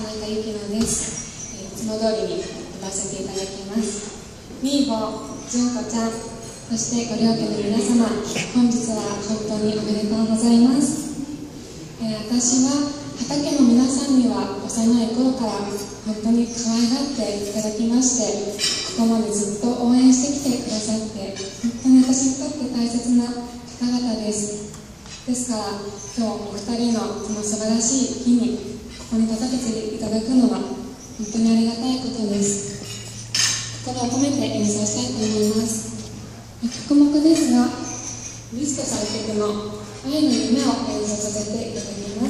中由紀乃です。いつも通りに飛ばせていただきます。みーぼ、純子ちゃん、そしてご両家の皆様、本日は本当におめでとうございます。私は畑の皆さんには幼い頃から本当に可愛がっていただきまして、ここまでずっと応援してきてくださって、本当に私にとって大切な方々です。ですから今日お二人のこの素晴らしい日にここに立たせていただくのは本当にありがたいことです。心を込めて演奏したいと思います。曲目ですが、リスト作曲の「愛の夢」を演奏させていただきます。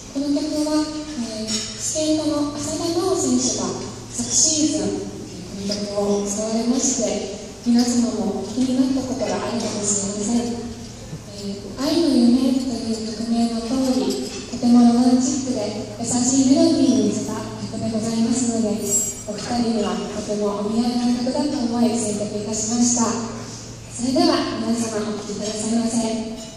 この曲は、スケートの浅田真央選手が昨シーズンこの曲を使われまして、皆様もお聴きになったことがあるかもしれません。愛の夢という曲名の通り、とてもロマンチックで優しいメロディーに似た曲でございますので、お二人にはとてもお似合いな曲だと思い選曲いたしました。それでは皆様お聴きくださいませ。